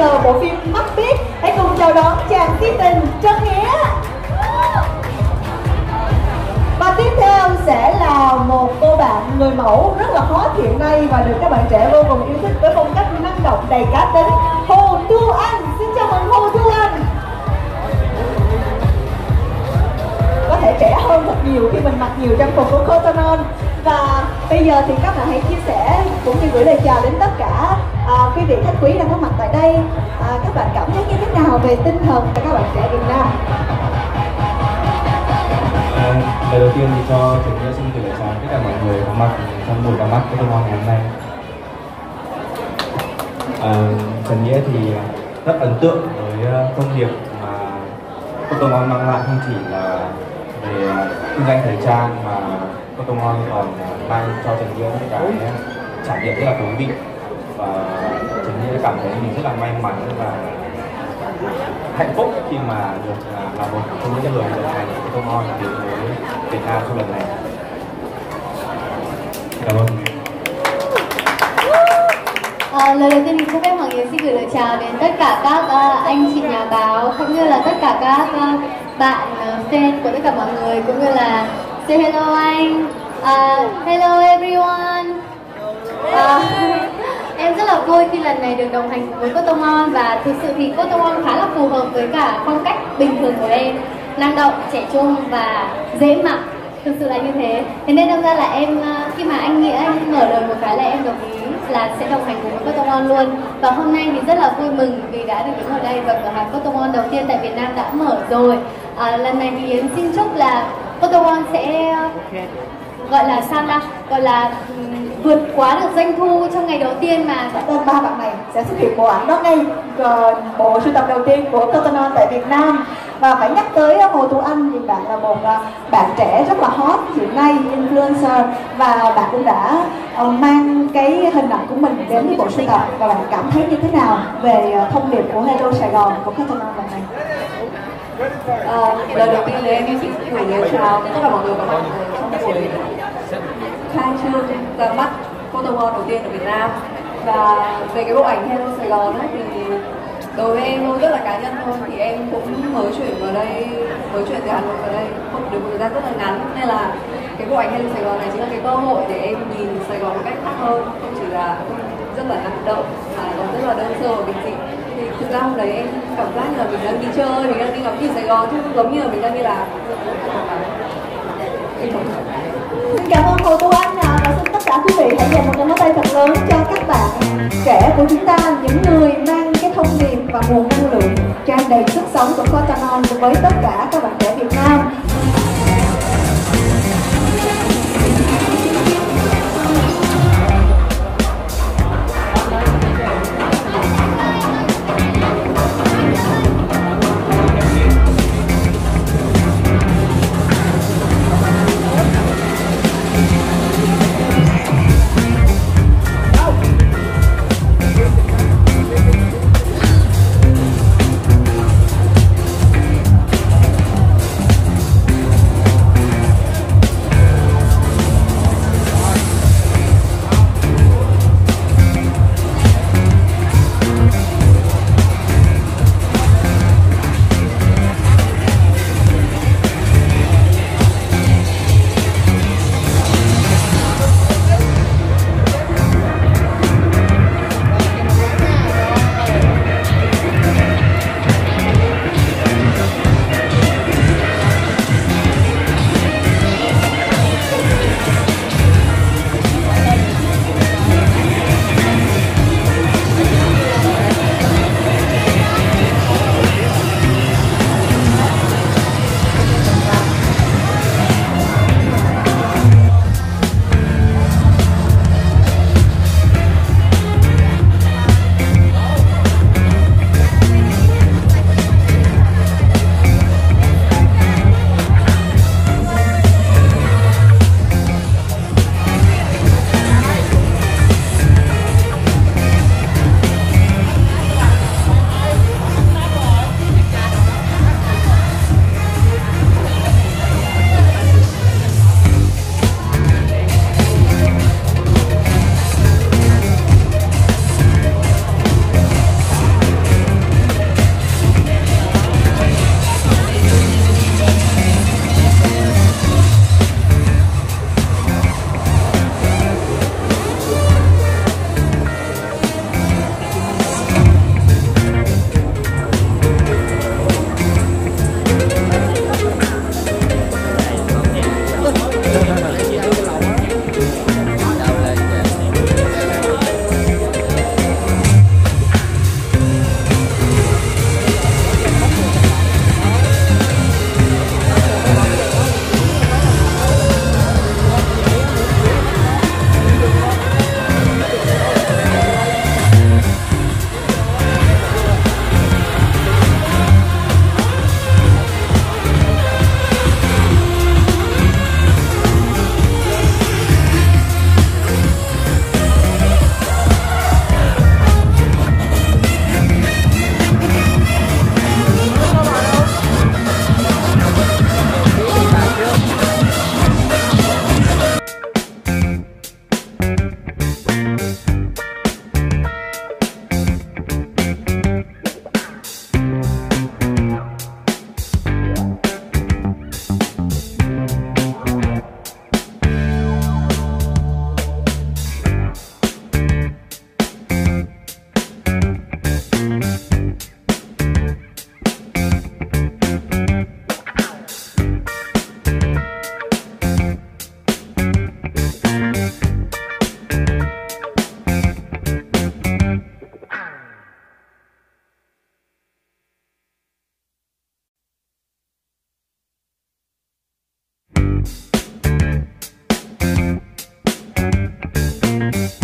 trailer bộ phim Mắt Biết. Hãy cùng chào đón chàng si tình Trân Nghĩa. Và tiếp theo sẽ là một cô bạn người mẫu rất là hot hiện nay và được các bạn trẻ vô cùng yêu thích với phong cách năng động đầy cá tính, Hồ Thu Anh. Xin chào mừng Hồ Thu Anh. Có thể trẻ hơn thật nhiều khi mình mặc nhiều trang phục của Cotton On. Và bây giờ thì các bạn hãy chia sẻ cũng như gửi lời chào đến tất cả quý vị khách quý đang có mặt tại đây. Các bạn cảm thấy như thế nào về tinh thần của các bạn trẻ Việt Nam? Lời đầu tiên thì cho Trần Nghĩa xin gửi lời chào tất cả mọi người có mặt trong buổi ra mắt Cotton On ngày hôm nay. Trần Nghĩa thì rất ấn tượng với thông điệp mà Cotton On mang lại, không chỉ là về kinh doanh thời trang mà Cotton On còn mang cho Trần Nghĩa những cái trải nghiệm rất là thú vị, và Trần Nghĩa cảm thấy mình rất là may mắn và hạnh phúc khi mà được là một trong những người đồng hành của Cotton On đến với Việt Nam trong lần này. Cảm ơn. Lời đầu tiên thì cho phép Hoàng Yến xin gửi lời chào đến tất cả các anh chị nhà báo cũng như là tất cả các bạn fan của tất cả mọi người, cũng như là say hello anh. Hello everyone. Em rất là vui khi lần này được đồng hành với Cotton On, và thực sự thì Cotton On khá là phù hợp với cả phong cách bình thường của em, năng động, trẻ trung và dễ mặc. Thực sự là như thế. Thế nên đâm ra là em khi mà anh Nghĩa anh mở lời một cái là em đồng ý là sẽ đồng hành cùng với Cotton On luôn. Và hôm nay thì rất là vui mừng vì đã được đứng ở đây và cửa hàng Cotton On đầu tiên tại Việt Nam đã mở rồi. Lần này thì Yến xin chúc là Cotton On sẽ gọi là sao ta, gọi là vượt quá được doanh thu trong ngày đầu tiên mà tên ba bạn này sẽ xuất hiện bộ ảnh đó ngay bộ sưu tập đầu tiên của Cotton On tại Việt Nam. Và phải nhắc tới Hồ Thu Anh thì bạn là một bạn trẻ rất là hot hiện nay, influencer, và bạn cũng đã mang cái hình ảnh của mình đến với bộ sưu tập. Và bạn cảm thấy như thế nào về thông điệp của Hello Sài Gòn của Cotton On lần này? Lời đầu tiên thì em xin gửi lời chào tất cả mọi người có mặt trong buổi khai trương ra mắt Cotton On đầu tiên ở Việt Nam. Và về cái bộ ảnh Hello Sài Gòn ấy, thì đối với em thôi, rất là cá nhân thôi, thì em cũng mới chuyển vào đây, mới chuyển từ Hà Nội vào đây không được một thời gian rất là ngắn, nên là cái bộ ảnh Hello Sài Gòn này chính là cái cơ hội để em nhìn Sài Gòn một cách khác hơn, không chỉ là rất là năng động mà còn rất là đơn sơ và bình dị. Thì thực ra hôm đấy em cảm giác như là mình đang đi chơi, mình đang đi ngắm nhìn Sài Gòn chứ không giống như là mình đang đi làm. Xin cảm ơn Hồ Thu Anh và xin tất cả quý vị hãy dành một tràng pháo tay thật lớn cho các bạn trẻ của chúng ta, những người mang cái thông điệp và nguồn năng lượng tràn đầy sức sống của Cotton On với tất cả các bạn trẻ Việt Nam. Thank you.